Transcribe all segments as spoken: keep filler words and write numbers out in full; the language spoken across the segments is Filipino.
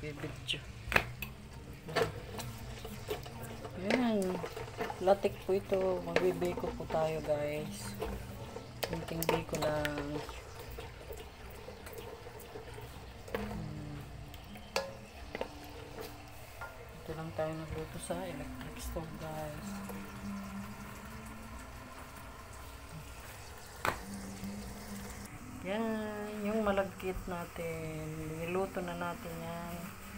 bibidyo. Yan. Latik po ito. Magbibiko po tayo guys. Kunting biko lang. Hmm. Ito lang tayo nagluto sa electric stove guys. Yan. Yung malagkit natin. Niluto na natin yan.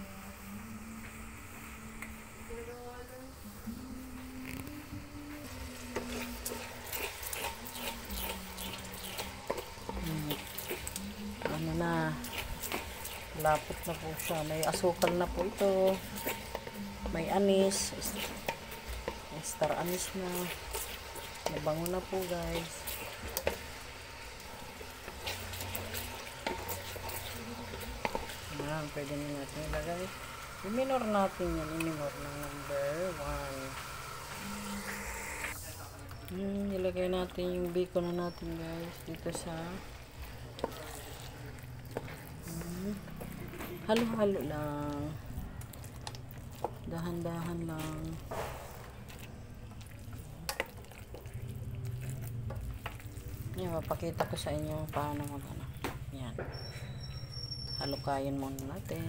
Ano na, lapot na po siya. May asukal na po ito, may anis, star anis na, nabango na po guys. Ayan, pwede na natin ilagay. I-minor natin yan, i-minor na number one. Hmm, ilagay natin yung bacon na natin guys dito sa halo-halo lang, dahan-dahan lang. Yan, mapakita ko sa inyo paano mag ano. Yan, halukayin muna natin,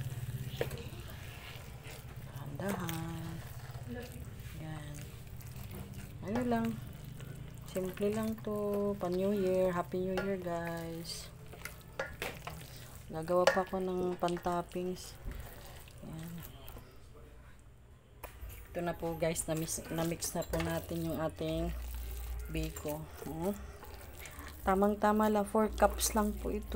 dahan-dahan. Yan, ano lang, simple lang to, pa New Year. Happy New Year guys. Gagawa pa ako ng pan-toppings. Ayan. Ito na po guys, na-mix, na-mix na po natin yung ating biko. Oh. Tamang-tama lang, four cups lang po ito.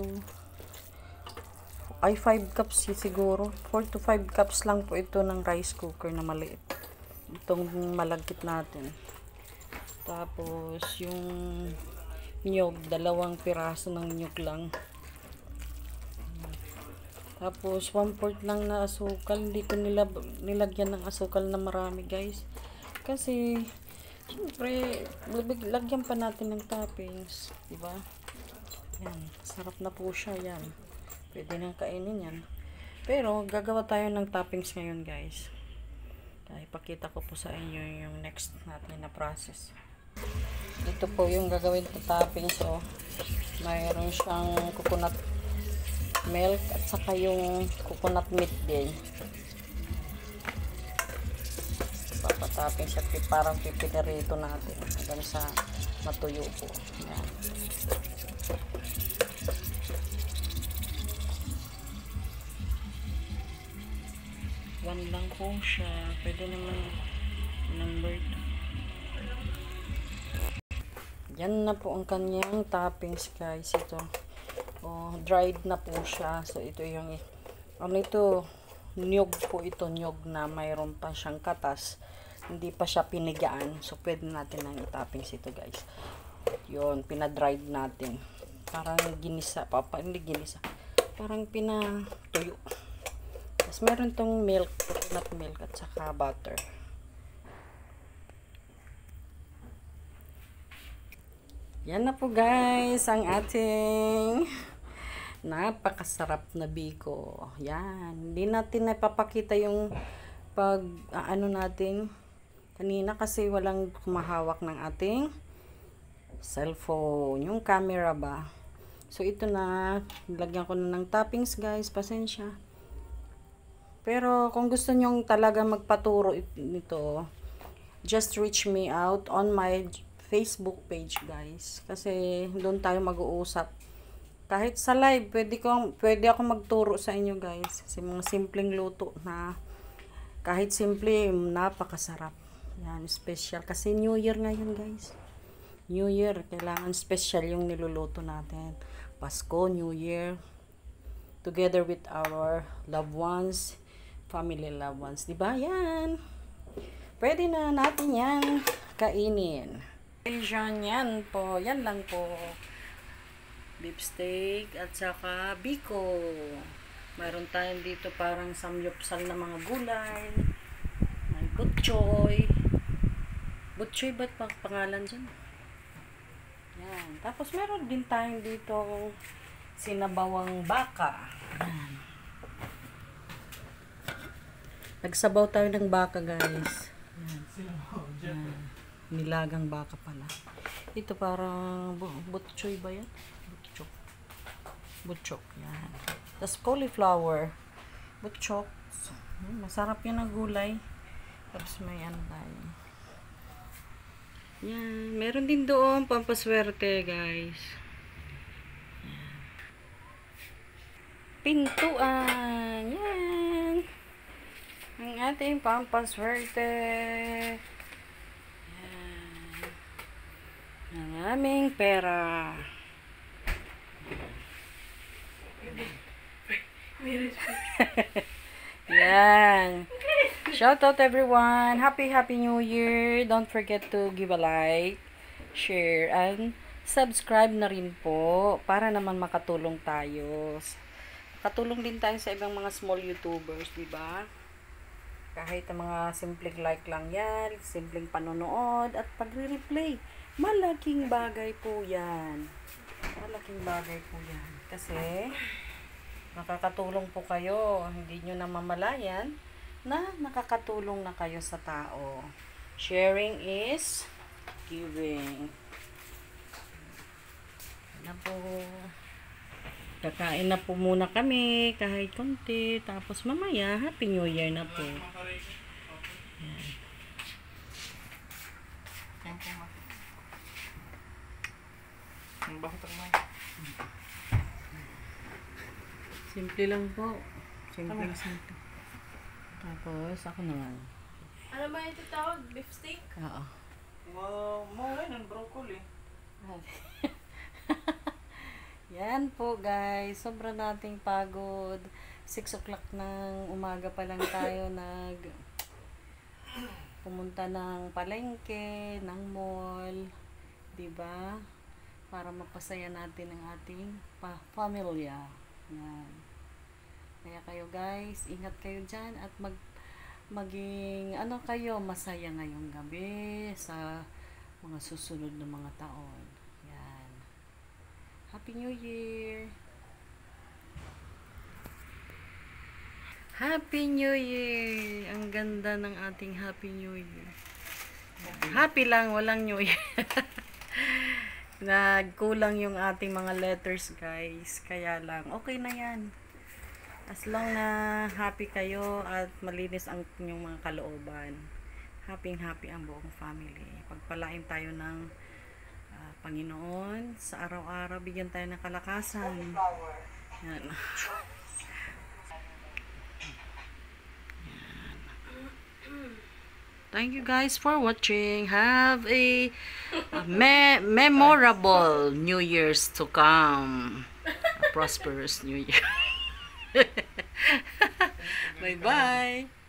Ay, five cups siguro. four to five cups lang po ito ng rice cooker na maliit. Itong malagkit natin. Tapos, yung nyog, dalawang piraso ng nyog lang. Tapos, one fourth lang na asukal. Hindi ko nila, nilagyan ng asukal na marami, guys. Kasi, syempre, lagyan pa natin ng toppings. Diba? Yan. Sarap na po siya. Yan. Pwede nang kainin yan. Pero, gagawa tayo ng toppings ngayon, guys. Kaya, ipakita ko po sa inyo yung next natin na process. Ito po yung gagawin na toppings. So, mayroon siyang coconut milk at saka yung coconut meat din. Papatapin sa parang pipinirito natin hanggang sa matuyo po. Yan. One lang po siya. Pwede naman number two. Yan na po ang kanyang toppings guys. Ito. Oh, dried na po siya. So, ito yung, ano ito, nyog po ito, nyog na mayroon pa siyang katas. Hindi pa siya pinigaan. So, pwede natin nang i-toppings ito, guys. Yun, pinadried natin. Parang ginisa, papa, hindi ginisa. Parang pinatuyo. Tapos, meron tong milk, coconut milk, at saka butter. Yan na po, guys, ang ating napakasarap na biko. Yan. Hindi natin napapakita yung pag uh, ano natin kanina kasi walang kumahawak ng ating cellphone. Yung camera ba. So, ito na. Lagyan ko na ng toppings guys. Pasensya. Pero, kung gusto nyong talaga magpaturo nito, just reach me out on my Facebook page guys. Kasi, doon tayo mag-uusap. Kahit sa live, pwede, ko, pwede ako magturo sa inyo guys. Kasi mga simpleng luto na kahit simple, napakasarap. Yan, special. Kasi New Year ngayon guys. New Year, kailangan special yung niluluto natin. Pasko, New Year. Together with our loved ones, family loved ones. Diba? Yan. Pwede na natin yan kainin. Asian yan po. Yan lang po. Beef steak at saka biko. Mayroon tayong dito parang samyupsal na mga gulay. May butchoy. Butchoy ba't pang pangalan dyan? Yan. Tapos meron din tayong dito sinabawang baka. Yan. Nagsabaw tayo ng baka, guys. Yan. Yan. Nilagang baka pala. Ito parang bu butchoy ba yan? Butchok. Butchok. Yan. Tapos cauliflower. Butchok. Hmm, masarap yan ang gulay. Tapos may ano tayo. Yan. Meron din doon pampaswerte, guys. Yan. Pintuan. Yan. Ang ating pampaswerte. Yan. Ang aming pera. Yan. Shout out everyone. Happy Happy New Year. Don't forget to give a like, share, and subscribe na rin po para naman makatulong tayo. Katulong din tayo sa ibang mga small YouTubers, di ba? Kahit ang mga simpleng like lang yan, simpleng panonood, at pagre-replay. Malaking bagay po yan. Malaking bagay po yan. Kasi, nakakatulong po kayo. Hindi nyo namamalayan na nakakatulong na kayo sa tao. Sharing is giving. Na po. Kakain na po muna kami kahit konti. Tapos mamaya, Happy New Year na po. Yan. Simple lang po. Simple, simple. Tapos, ako naman. Ano ba ito tawag? Beef steak? Oo. Wow, mo rin ang broccoli. Yan po guys, sobrang nating pagod. six o'clock ng umaga pa lang tayo nag pumunta ng palengke, ng mall, 'di ba? Para mapasaya natin ang ating pa pamilya. Yan. Kaya kayo guys, ingat kayo diyan at mag maging ano kayo, masaya ngayong gabi sa mga susunod na mga taon. Yan. Happy New Year! Happy New Year! Ang ganda ng ating Happy New Year. Happy lang, walang New Year. Nagkulang yung ating mga letters, guys. Kaya lang, okay na yan. As long na happy kayo at malinis ang inyong mga kalooban. Happy happy ang buong family. Pagpalain tayo ng uh, Panginoon sa araw-araw, bigyan tayo ng kalakasan. Yan. Thank you guys for watching. Have a, a me memorable New Year's to come. A prosperous New Year. Bye-bye.